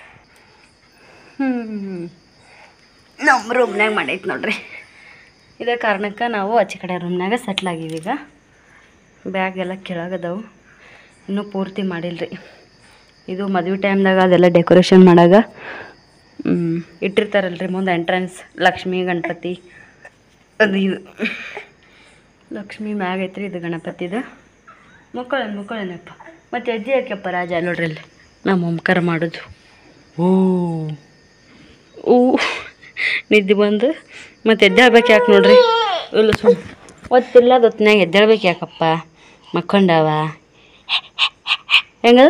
ನಮ್ಮ ರೂಮ್ನಾಗ ಮಾಡೈತೆ ನೋಡ್ರಿ. ಇದೇ ಕಾರಣಕ್ಕೆ ನಾವು ಆಚೆ ಕಡೆ ರೂಮ್ನಾಗ ಸೆಟ್ಲಾಗಿವಿ. ಈಗ ಬ್ಯಾಗ್ ಎಲ್ಲ ಕೆಳಗದವು, ಇನ್ನೂ ಪೂರ್ತಿ ಮಾಡಿಲ್ರಿ. ಇದು ಮದುವೆ ಟೈಮ್ದಾಗ ಅದೆಲ್ಲ ಡೆಕೋರೇಷನ್ ಮಾಡಾಗ ಇಟ್ಟಿರ್ತಾರಲ್ರಿ ಮುಂದೆ ಎಂಟ್ರೆನ್ಸ್, ಲಕ್ಷ್ಮೀ ಗಣಪತಿ. ಅದು ಇದು ಲಕ್ಷ್ಮೀ ಮ್ಯಾಗ ಐತ್ರಿ, ಇದು ಗಣಪತಿದು. ಮುಕ್ಕಳೇನಪ್ಪ, ಮತ್ತು ಹೆಜ್ಜೆ ಹಾಕ್ಯಪ್ಪ ರಾಜ ನೋಡ್ರಿ ಅಲ್ಲಿ ನಮ್ಮ ಓಂಕಾರ ಮಾಡೋದು. ಓ ನಿದ್ದೆ ಬಂದು ಮತ್ತು ಎದ್ದೇಳ್ಬೇಕು ಯಾಕೆ ನೋಡ್ರಿ. ಇಲ್ಲ ಒತ್ತಿಲ್ಲ, ಅದು ಹೊತ್ತಿನಾಗ ಎದ್ದೇಳ್ಬೇಕು ಯಾಕಪ್ಪ, ಮಕ್ಕೊಂಡವ ಹೆಂಗದು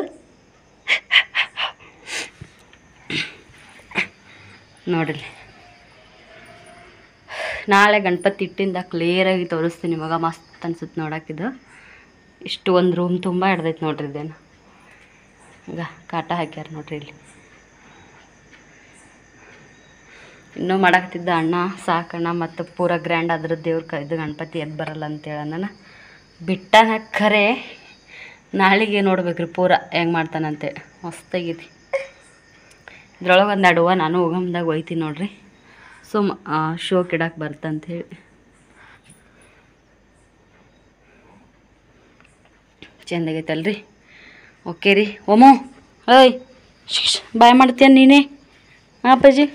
ನೋಡ್ರಿ. ನಾಳೆ ಗಣಪತಿ ಇಟ್ಟಿಂದ ಕ್ಲಿಯರಾಗಿ ತೋರಿಸ್ತೀನಿ ಇವಾಗ. ಮಸ್ತ್ ಅನ್ಸುತ್ತೆ ನೋಡಾಕಿದ್ದು. ಇಷ್ಟು ಒಂದು ರೂಮ್ ತುಂಬ ಹಿಡ್ದೈತೆ ನೋಡ್ರಿ. ಇದೇನು ಈಗ ಕಾಟ ಹಾಕ್ಯಾರ ನೋಡ್ರಿ ಇಲ್ಲಿ. ಇನ್ನೂ ಮಾಡಾಕತ್ತಿದ್ದ ಅಣ್ಣ, ಸಾಕಣ್ಣ ಮತ್ತು ಪೂರ ಗ್ರ್ಯಾಂಡ್ ಅದ್ರ ದೇವ್ರ ಇದು ಗಣಪತಿ ಎದ್ದು ಬರಲ್ಲ ಅಂತೇಳಿ ನಾನು ಬಿಟ್ಟನ. ಖರೆ ನಾಳೆಗೆ ನೋಡ್ಬೇಕ್ರಿ ಪೂರ ಹೆಂಗೆ ಮಾಡ್ತಾನಂತೇಳಿ. ಮಸ್ತಾಗೈತಿ. ಇದ್ರೊಳಗೆ ಒಂದು ನಡುವ ನಾನು ಹೋಗಮ್ದಾಗ ಒಯ್ತೀನಿ ನೋಡ್ರಿ, ಶೋಕ್ ಇಡಕ್ಕೆ ಬರ್ತಂಥೇಳಿ. ಚೆಂದಾಗೈತಲ್ರಿ. ಓಕೆ ರೀ. ಓಮೋ ಓಯ್ ಬಾಯ್ ಮಾಡ್ತೀಯ ನೀನೇ ಅಪ್ಪಾಜಿ.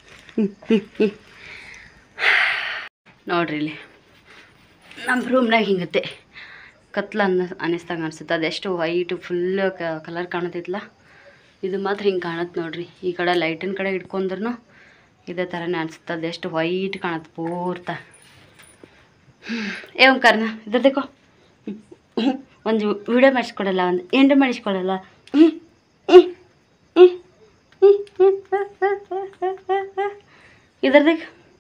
ನೋಡ್ರಿ ಇಲ್ಲಿ ನಮ್ಮ ರೂಮ್ನಾಗ ಹಿಂಗತ್ತೆ ಕತ್ಲ ಅನ್ನಿಸ್ದಂಗೆ ಅನಿಸುತ್ತೆ. ಅದೆಷ್ಟು ವೈಟು ಫುಲ್ಲು ಕಲರ್ ಕಾಣತೈತಲ್ಲ, ಇದು ಮಾತ್ರ ಹಿಂಗೆ ಕಾಣುತ್ತೆ ನೋಡ್ರಿ. ಈ ಕಡೆ ಲೈಟಿನ ಕಡೆ ಇಟ್ಕೊಂಡ್ರು ಇದೇ ಥರನೇ ಅನಿಸುತ್ತೆ. ಅದೆಷ್ಟು ವೈಟ್ ಕಾಣುತ್ತೆ ಪೂರ್ತ. ಓಂಕಾರನ ಇದ್ರದೇಕೋ ಒಂದು ವಿಡಿಯೋ ಮಾಡಿಸ್ಕೊಡಲ್ಲ, ಒಂದು ಎಂಡು ಮಾಡಿಸ್ಕೊಡಲ್ಲ. ಇದ್ರದಾಗ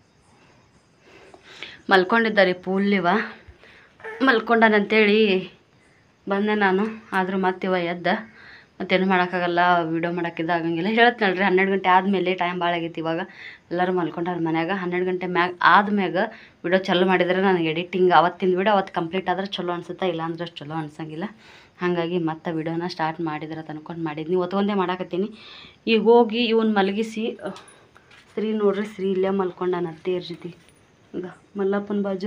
ಮಲ್ಕೊಂಡಿದ್ದಾರೆ ಪೂಲಿವ. ಮಲ್ಕೊಂಡನಂತೇಳಿ ಬಂದೆ ನಾನು. ಆದರೂ ಮತ್ತಿವ ಎದ್ದ, ಮತ್ತೇನು ಮಾಡೋಕ್ಕಾಗಲ್ಲ, ವೀಡಿಯೋ ಮಾಡೋಕ್ಕಿದ್ದ ಆಗಂಗಿಲ್ಲ. ಹೇಳತ್ನಲ್ರಿ 12 ಗಂಟೆ ಆದಮೇಲೆ ಟೈಮ್ ಭಾಳ ಆಗೈತಿ. ಇವಾಗ ಎಲ್ಲರೂ ಮಲ್ಕೊಂಡಾರ ಮನ್ಯಾಗ. 12 ಗಂಟೆ ಆದ್ಮ್ಯಾಗ ವಿಡಿಯೋ ಚಾಲೂ ಮಾಡಿದ್ರೆ ನನಗೆ ಎಡಿಟಿಂಗ್ ಅವತ್ತಿನ ವಿಡಿಯೋ ಅವತ್ತು ಕಂಪ್ಲೀಟ್ ಆದ್ರೆ ಚಲೋ ಅನ್ಸುತ್ತೆ, ಇಲ್ಲಾಂದ್ರೆ ಅಷ್ಟು ಚಲೋ ಅನ್ಸಂಗಿಲ್ಲ. ಹಾಗಾಗಿ ಮತ್ತೆ ವಿಡಿಯೋನ ಸ್ಟಾರ್ಟ್ ಮಾಡಿದ್ರೆ ಅನ್ಕೊಂಡು ಮಾಡಿದ್ನಿ. ಒಂದೇ ಮಾಡಾಕತ್ತೀನಿ. ಈಗ ಹೋಗಿ ಇವನ್ ಮಲಗಿಸಿ, ಶ್ರೀ ನೋಡ್ರಿ, ಶ್ರೀ ಇಲ್ಲೇ ಮಲ್ಕೊಂಡಾನ ಅತ್ತೆಯರ ಜೊತೆ. ಈಗ ಮಲ್ಲಪ್ಪನ ಬಾಜು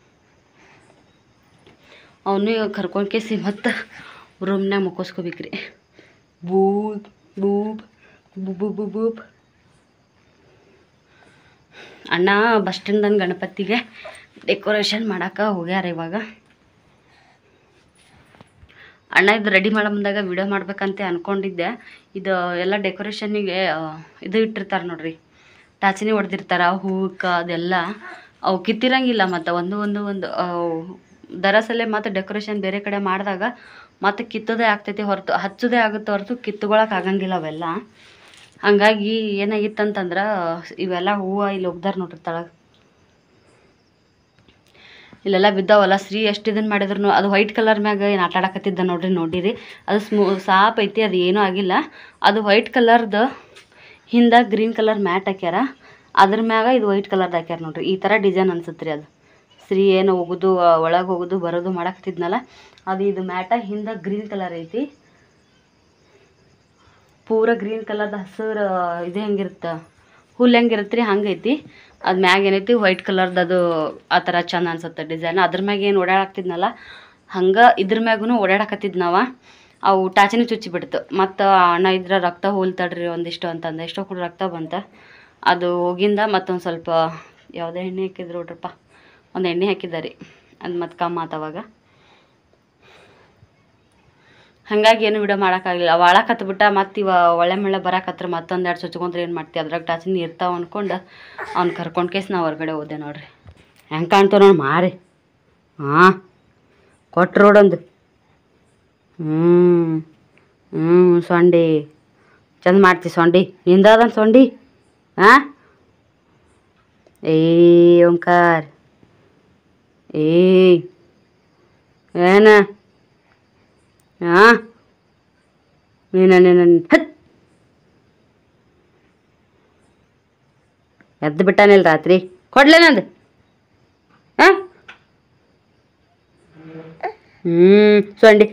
ಅವನು ಕರ್ಕೊಂಡು ಕೇಸಿ ಮತ್ತು ರೂಮ್ನಾಗ ಮುಕ್ಕೋಸ್ಕೋಬೇಕ್ರಿ. ಬೂಬ್ ಬೂಬ್ ಬೂಬ್ ಬೂಬ್ ಬೂಬ್. ಅಣ್ಣ ಬಸ್ ಸ್ಟ್ಯಾಂಡ್ ಗಣಪತಿಗೆ ಡೆಕೋರೇಷನ್ ಮಾಡೋಕೆ ಹೋಗ್ಯಾರ. ಇವಾಗ ಅಣ್ಣ ಇದು ರೆಡಿ ಮಾಡೋ ಮುಂದಾಗ ವಿಡಿಯೋ ಮಾಡ್ಬೇಕಂತ ಅಂದ್ಕೊಂಡಿದ್ದೆ. ಇದು ಎಲ್ಲ ಡೆಕೋರೇಷನ್ನಿಗೆ ಇದು ಇಟ್ಟಿರ್ತಾರೆ ನೋಡ್ರಿ, ಟಾಚಿನಿ ಹೊಡೆದಿರ್ತಾರೆ ಹೂವಕ್ಕೆ. ಅದೆಲ್ಲ ಅವು ಕಿತ್ತಿರಂಗಿಲ್ಲ. ಮತ್ತು ಒಂದು ದರಸಲ್ಲೇ ಮತ್ತು ಡೆಕೋರೇಷನ್ ಬೇರೆ ಕಡೆ ಮಾಡಿದಾಗ ಮತ್ತು ಕಿತ್ತೋದೇ ಆಗ್ತೈತಿ ಹೊರತು, ಹಚ್ಚೋದೇ ಆಗುತ್ತೆ ಹೊರತು ಕಿತ್ತುಗೊಳಕ್ಕೆ ಆಗಂಗಿಲ್ಲ ಅವೆಲ್ಲ. ಹಂಗಾಗಿ ಏನಾಗಿತ್ತಂತಂದ್ರೆ ಇವೆಲ್ಲ ಹೂವು ಇಲ್ಲಿ ಒಗ್ದಾರ ನೋಡ್ರಿ ತಳಗೆ. ಇಲ್ಲೆಲ್ಲ ಬಿದ್ದಾವಲ್ಲ. ಶ್ರೀ ಎಷ್ಟು ಇದನ್ನು ಮಾಡಿದ್ರು ಅದು ವೈಟ್ ಕಲರ್ ಮ್ಯಾಗ ಏನು ಆಟ ಆಡಕತ್ತಿದ್ದ ನೋಡಿರಿ ಅದು ಸಾಪ್ ಐತಿ, ಅದು ಏನೂ ಆಗಿಲ್ಲ. ಅದು ವೈಟ್ ಕಲರ್ದು ಹಿಂದೆ ಗ್ರೀನ್ ಕಲರ್ ಮ್ಯಾಟ್ ಹಾಕ್ಯಾರ, ಅದ್ರ ಮ್ಯಾಗ ಇದು ವೈಟ್ ಕಲರ್ದು ಹಾಕ್ಯಾರ ನೋಡ್ರಿ. ಈ ಥರ ಡಿಸೈನ್ ಅನ್ಸುತ್ತೆ ರೀ. ಅದು ಶ್ರೀ ಏನು ಹೋಗೋದು ಒಳಗೆ ಹೋಗೋದು ಬರೋದು ಮಾಡಕತ್ತಿದ್ನಲ್ಲ ಅದು ಇದು ಮ್ಯಾಟ ಹಿಂದೆ ಗ್ರೀನ್ ಕಲರ್ ಐತಿ, ಪೂರ ಗ್ರೀನ್ ಕಲರ್ದು ಹಸಿರು ಇದು ಹೆಂಗಿರುತ್ತೆ ಹುಲ್ಲು ಹೆಂಗಿರುತ್ತೆ ರೀ ಹಂಗೈತಿ. ಅದು ಮ್ಯಾಗ ಏನೈತಿ ವೈಟ್ ಕಲರ್ದು, ಅದು ಆ ಥರ ಚಂದ ಅನ್ಸುತ್ತೆ ಡಿಸೈನ್. ಅದ್ರ ಮ್ಯಾಗ ಏನು ಓಡಾಡಕ್ತಿದ್ನಲ್ಲ ಹಂಗೆ ಇದ್ರ ಮ್ಯಾಗೂ ಓಡಾಡಕತ್ತಿದ್ನವ. ಅವು ಟಾಚಿನೂ ಚುಚ್ಚಿಬಿಡ್ತು. ಮತ್ತು ಅಣ್ಣ ಇದ್ರೆ ರಕ್ತ ಹೋಲ್ತಾಡ್ರಿ ಒಂದಿಷ್ಟು ಅಂತಂದು, ಎಷ್ಟೋ ಕೂಡ ರಕ್ತ ಬಂತ. ಅದು ಹೋಗಿಂದ ಮತ್ತೊಂದು ಸ್ವಲ್ಪ ಯಾವುದೇ ಎಣ್ಣೆ ಹಾಕಿದ್ರು ನೋಡ್ರಪ್ಪ, ಒಂದು ಎಣ್ಣೆ ಹಾಕಿದ್ದಾರೆ ಅದು ಮತ್ತು ಕಮ್ಮಿ ಆತವಾಗ. ಹಾಗಾಗಿ ಏನು ವಿಡಿಯೋ ಮಾಡೋಕ್ಕಾಗಲಿಲ್ಲ. ಅಳಕತ್ಬಿಟ್ಟ ಮತ್ತು ಇವ ಒಳ್ಳೆ ಮಳೆ ಬರಾಕತ್ರ ಮತ್ತೊಂದೆರಡು ಚುಚ್ಕೊಂಡ್ರೆ ಏನು ಮಾಡ್ತೀವಿ, ಅದ್ರಾಗ ಟಾಚಿನ ಇರ್ತಾವೆ ಅಂದ್ಕೊಂಡು ಅವ್ನು ಕರ್ಕೊಂಡು ಕೇಸ್ ನಾವು ಹೊರಗಡೆ ಹೋದೆ ನೋಡ್ರಿ. ಹೆಂಗೆ ಕಾಣ್ತಾವ ನೋಡಿ ಮಾರಿ. ಹಾಂ ಕೊಟ್ರು ರೋಡೊಂದು. ಸೊಂಡಿ ಚಂದ ಮಾಡ್ತಿ ಸೊಂಡಿ, ನಿಂದದನ್ ಸೊಂಡಿ. ಹಾಂ ಓಂಕಾರ್ ಏನ ಹಾಂ ನೀನು ಹತ್ ಎದ್ದು ಬಿಟ್ಟಾನಿಲ್ಲ ರಾತ್ರಿ. ಕೊಡ್ಲೇನಂದು ಹಾಂ ಸೊಂಡಿ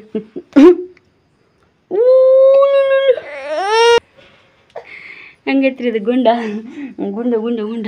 ಹಂಗೈತ್ರಿ ಇದು ಗುಂಡ ಗುಂಡ ಗುಂಡ ಗುಂಡ.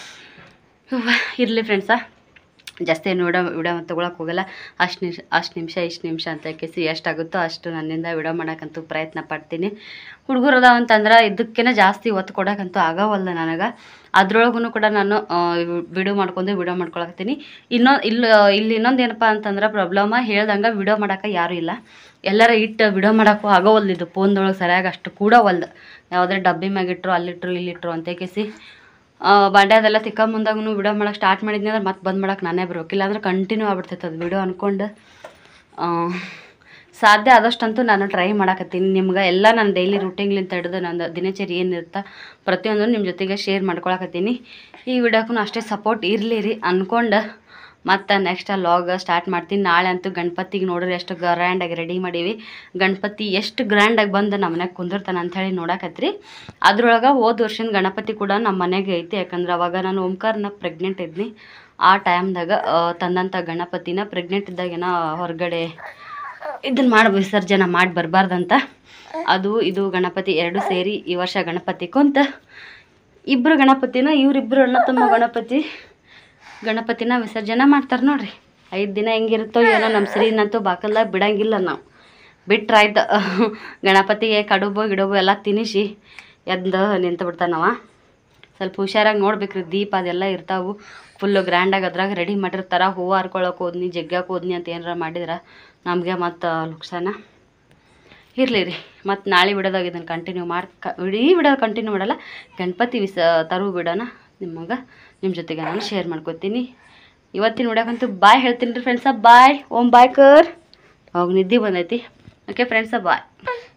ಇರಲಿ ಫ್ರೆಂಡ್ಸಾ, ಜಾಸ್ತಿ ಏನು ವಿಡಿಯೋ ತೊಗೊಳಕ್ಕೆ ಹೋಗಲ್ಲ. ಅಷ್ಟು ನಿಮಿಷ ಇಷ್ಟು ನಿಮಿಷ ಅಂತ ಕೇಸಿ ಎಷ್ಟಾಗುತ್ತೋ ಅಷ್ಟು ನನ್ನಿಂದ ವಿಡಿಯೋ ಮಾಡೋಕ್ಕಂತೂ ಪ್ರಯತ್ನ ಪಡ್ತೀನಿ. ಹುಡುಗರು ಅದಾವ ಅಂತಂದ್ರೆ ಇದಕ್ಕೇ ಜಾಸ್ತಿ ಒತ್ತು ಕೊಡೋಕ್ಕಂತೂ ಆಗವಲ್ಲ ನನಗೆ. ಅದ್ರೊಳಗೂ ಕೂಡ ನಾನು ವಿಡಿಯೋ ಮಾಡ್ಕೊಳಕತ್ತೀನಿ. ಇಲ್ಲಿ ಇನ್ನೊಂದು ಏನಪ್ಪ ಅಂತಂದ್ರೆ ಪ್ರಾಬ್ಲಮ ಹೇಳ್ದಂಗೆ ವಿಡಿಯೋ ಮಾಡೋಕೆ ಯಾರೂ ಇಲ್ಲ. ಎಲ್ಲರ ಇಟ್ಟು ವಿಡಿಯೋ ಮಾಡೋಕ್ಕೂ ಆಗೋವಲ್ದು. ಇದು ಫೋನ್ದೊಳಗೆ ಸರಿಯಾಗಿ ಅಷ್ಟು ಕೂಡ ಒಲ್ದು. ಯಾವುದೇ ಡಬ್ಬಿ ಮ್ಯಾಗಿಟ್ರು ಅಲ್ಲಿಟ್ರು ಇಲ್ಲಿಟ್ರು ಅಂತ ಕೇಸಿ ಬಾಂಡೆ ಅದೆಲ್ಲ ತಿಕ್ಕ ಮುಂದಾಗೂ ವಿಡಿಯೋ ಮಾಡೋಕೆ ಸ್ಟಾರ್ಟ್ ಮಾಡಿದ್ನಿ ಅಂದ್ರೆ ಮತ್ತೆ ಬಂದು ಮಾಡೋಕೆ ನಾನೇ ಬರೋಕಿಲ್ಲ ಅಂದ್ರೆ ಕಂಟಿನ್ಯೂ ಆಗ್ಬಿಡ್ತೈತೆ ಅದು ವಿಡಿಯೋ ಅಂದ್ಕೊಂಡು. ಸಾಧ್ಯ ಆದಷ್ಟಂತೂ ನಾನು ಟ್ರೈ ಮಾಡಕತ್ತೀನಿ. ನಿಮ್ಗೆ ಎಲ್ಲ ನಾನು ಡೈಲಿ ರೂಟೀನ್ಲಿಂದ ಹಿಡಿದು ನನ್ನ ದಿನಚರಿ ಏನಿರುತ್ತೆ ಪ್ರತಿಯೊಂದು ನಿಮ್ಮ ಜೊತೆಗೆ ಶೇರ್ ಮಾಡ್ಕೊಳಕತ್ತೀನಿ. ಈ ವಿಡಿಯೋಕ್ಕೂ ಅಷ್ಟೇ ಸಪೋರ್ಟ್ ಇರಲಿ ರೀ ಅಂದ್ಕೊಂಡು ಮತ್ತು ನೆಕ್ಸ್ಟ್ ಲಾಗ್ ಸ್ಟಾರ್ಟ್ ಮಾಡ್ತೀನಿ. ನಾಳೆ ಅಂತೂ ಗಣಪತಿಗೆ ನೋಡ್ರಿ ಎಷ್ಟು ಗ್ರ್ಯಾಂಡಾಗಿ ರೆಡಿ ಮಾಡೀವಿ. ಗಣಪತಿ ಎಷ್ಟು ಗ್ರ್ಯಾಂಡಾಗಿ ಬಂದು ನಮ್ಮ ಮನೆಗೆ ಕುಂದಿರ್ತಾನೆ ಅಂಥೇಳಿ ನೋಡಕತ್ರಿ. ಅದ್ರೊಳಗೆ ಹೋದ ವರ್ಷದ ಗಣಪತಿ ಕೂಡ ನಮ್ಮ ಮನೆಗೆ ಐತಿ. ಯಾಕಂದ್ರೆ ಅವಾಗ ನಾನು ಓಂಕಾರನ ಪ್ರೆಗ್ನೆಂಟ್ ಇದ್ನಿ. ಆ ಟೈಮ್ದಾಗ ತಂದಂಥ ಗಣಪತಿನ ಪ್ರೆಗ್ನೆಂಟ್ ಇದ್ದಾಗೇನ ಹೊರಗಡೆ ಇದನ್ನು ವಿಸರ್ಜನೆ ಮಾಡಿ ಬರಬಾರ್ದಂತ ಅದು ಇದು ಗಣಪತಿ ಎರಡು ಸೇರಿ ಈ ವರ್ಷ ಗಣಪತಿ ಕುಂತ ಇಬ್ಬರು ಗಣಪತಿನ ಇವರಿಬ್ಬರು ಅಣ್ಣ ತಮ್ಮ ಗಣಪತಿನ ವಿಸರ್ಜನೆ ಮಾಡ್ತಾರೆ ನೋಡ್ರಿ. 5 ದಿನ ಹೆಂಗಿರುತ್ತೋ ಏನೋ. ನಮ್ಮ ಶ್ರೀನಂತೂ ಬಾಕಲ್ದಾಗ ಬಿಡಂಗಿಲ್ಲ. ನಾವು ಬಿಟ್ರಾಯ್ತು ಗಣಪತಿಗೆ ಕಡುಬು ಗಿಡುಬು ಎಲ್ಲ ತಿನ್ನಿಸಿ ಎದ್ದು ನಿಂತು ಬಿಡ್ತಾನವ. ಸ್ವಲ್ಪ ಹುಷಾರಾಗಿ ನೋಡ್ಬೇಕ್ರಿ. ದೀಪ ಅದೆಲ್ಲ ಇರ್ತಾವೆ ಫುಲ್ಲು ಗ್ರ್ಯಾಂಡಾಗಿ ಅದ್ರಾಗ ರೆಡಿ ಮಾಡಿರ್ತಾರೆ. ಹೂವು ಹರ್ಕೊಳಕ್ಕೆ ಹೋದ್ನಿ ಜಗ್ಗಕ್ಕೆ ಹೋದ್ನಿ ಅಂತ ಏನಾರ ಮಾಡಿದ್ರೆ ನಮಗೆ ಮತ್ತು ಲುಕ್ಸಾನ. ಇರಲಿ ರೀ, ಮತ್ತು ನಾಳೆ ವಿಡಿಯೋದಾಗ ಇದನ್ನು ಕಂಟಿನ್ಯೂ ಇಡೀ ವಿಡಿಯೋ ಕಂಟಿನ್ಯೂ ಮಾಡಲ್ಲ. ಗಣಪತಿ ತರುವ ವಿಡಿಯೋನ ನಿಮ್ಮ ಜೊತೆಗೆ ನಾನು ಶೇರ್ ಮಾಡ್ಕೊತೀನಿ. ಇವತ್ತಿನ ವಿಡಿಯೋಕ್ಕಂತೂ ಬಾಯ್ ಹೇಳ್ತೀನಿ ರೀ ಫ್ರೆಂಡ್ಸ. ಬಾಯ್ ಬಾಯ್ ಕರ್ ಅವಾಗ ನಿದ್ದೆ ಬಂದೈತಿ. ಓಕೆ ಫ್ರೆಂಡ್ಸ, ಬಾಯ್.